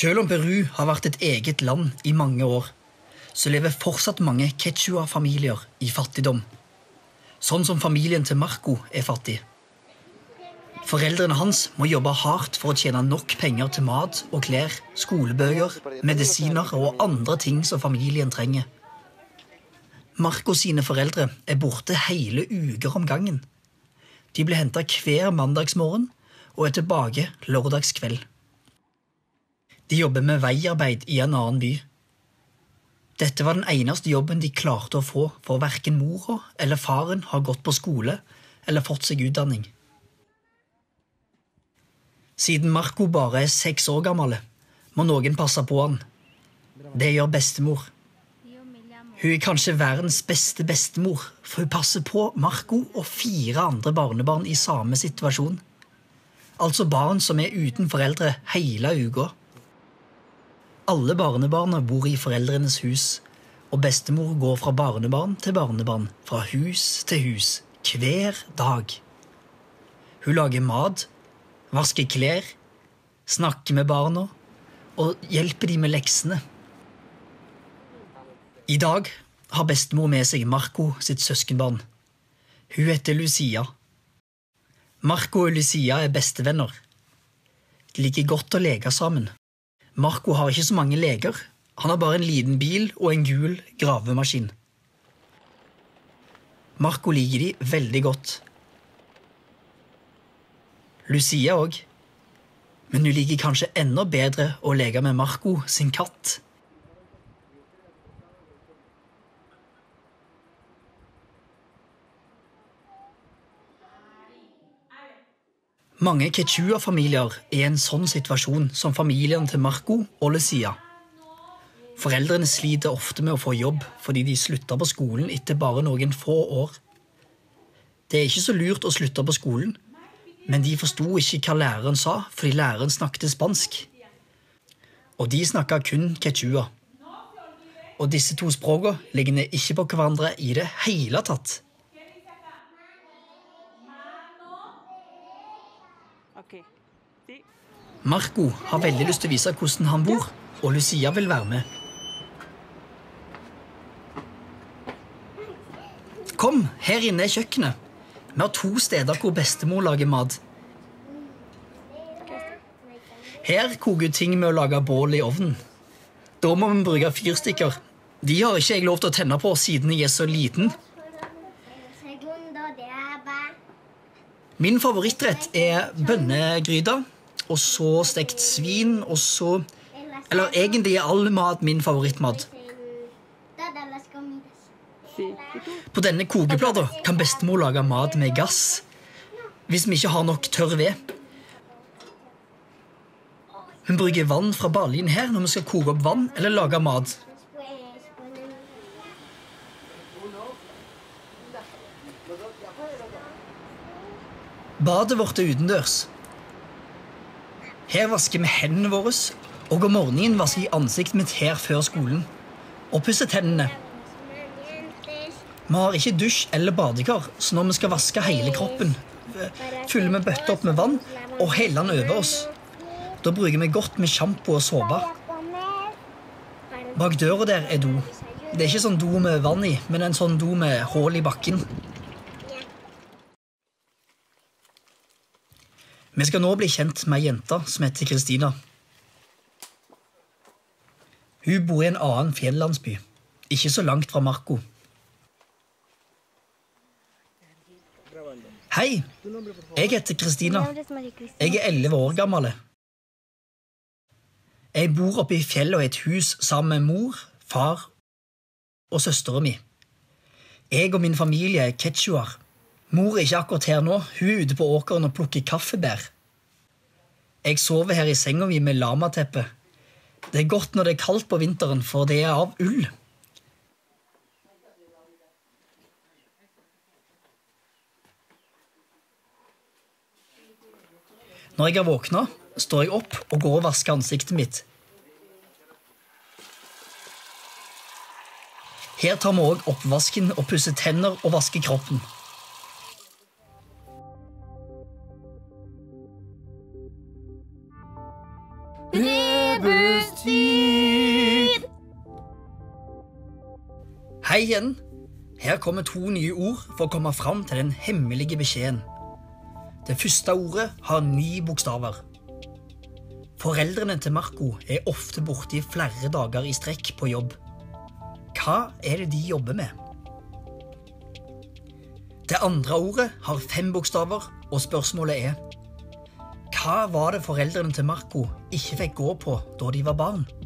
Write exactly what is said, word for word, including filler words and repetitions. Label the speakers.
Speaker 1: Selv om Peru har vært et eget land i mange år, så lever fortsatt mange quechua-familier i fattigdom. Sånn som familien til Marco er fattig. Foreldrene hans må jobbe hardt for å tjene nok penger til mat og klær, skolebøker, medisiner og andre ting som familien trenger. Marco sine foreldre er borte hele uker om gangen. De blir hentet hver mandagsmorgen og er tilbake lørdagskveld. De jobber med veiarbeid i en annen by. Dette var den eneste jobben de klarte å få, for hverken mora eller faren har gått på skole eller fått seg utdanning. Siden Marco bare er seks år gammel, må noen passe på han. Det gjør bestemor. Hun er kanskje verdens beste bestemor, for hun passer på Marco og fire andre barnebarn i samme situasjon. Altså barn som er uten foreldre hele uka. Alle barnebarna bor i foreldrenes hus, og bestemor går fra barnebarn til barnebarn, fra hus til hus, hver dag. Hun lager mat, vasker klær, snakker med barna og hjelper dem med leksene. I dag har bestemor med seg Marco sitt søskenbarn. Hun heter Lucia. Marco og Lucia er bestevenner. De liker godt å leke sammen. Marco har ikke så mange leker. Han har bare en liten bil og en gul gravemaskin. Marco liker de veldig godt. Lucia også. Men hun liker kanskje enda bedre å leke med Marco sin katt. Mange quechua-familier er i en sånn situasjon som familien til Marco og Lucia. Foreldrene sliter ofte med å få jobb fordi de slutter på skolen etter bare noen få år. Det er ikke så lurt å slutte på skolen, men de forsto ikke hva læreren sa fordi læreren snakket spansk. Og de snakket kun quechua. Og disse to språkene ligner ikke på hverandre i det hele tatt. Marco har veldig lyst til å vise hvordan han bor, og Lucia vil være med. Kom, her inne er kjøkkenet. Vi har to steder hvor bestemor lager mat. Her koker ting med å lage bål i ovnen. Da må vi bruke fyrstikker. De har ikke jeg lov til å tenne på siden jeg er så liten. Min favorittrett er bønnegryta, og så stekt svin, og så... Eller egentlig er all mat min favorittmat. På denne kokeplata kan bestemor lage mat med gass, hvis vi ikke har nok tørr ved. Hun bruker vann fra baljen her når vi skal koke opp vann eller lage mat. Badet vårt er utendørs. Her vasker vi hendene våre, og om morgenen vasker jeg ansiktet mitt her før skolen, og pusser tennene. Vi har ikke dusj eller badekar, så når vi skal vaske hele kroppen, fyller vi bøtter opp med vann og heller den over oss. Da bruker vi godt med shampoo og såpe. Bak døra der er do. Det er ikke sånn do med vann i, men en sånn do med hull i bakken. Vi skal nå bli kjent med en jente som heter Kristina. Hun bor i en annen fjellandsby, ikke så langt fra Marco. Hei, jeg heter Kristina. Jeg er elleve år gammel. Jeg bor oppe i fjellet og i et hus sammen med mor, far og søsteren min. Jeg og min familie er quechuaer. Mor er ikke akkurat her nå, hun er ute på åkeren og plukker kaffebær. Jeg sover her i senga mi med lamateppe. Det er godt når det er kaldt på vinteren, for det er av ull. Når jeg har våknet, står jeg opp og går og vasker ansiktet mitt. Her tar vi også oppvasken og pusser tenner og vasker kroppen.
Speaker 2: Rebu
Speaker 1: Hei igjen! Her kommer to nye ord for å komme fram til den hemmelige beskjeden. Det første ordet har ni bokstaver. Foreldrene til Marco er ofte borte i flere dager i strekk på jobb. Hva er det de jobber med? Det andre ordet har fem bokstaver, og spørsmålet er: hva var det foreldrene til Marco ikke fikk gå på da de var barn?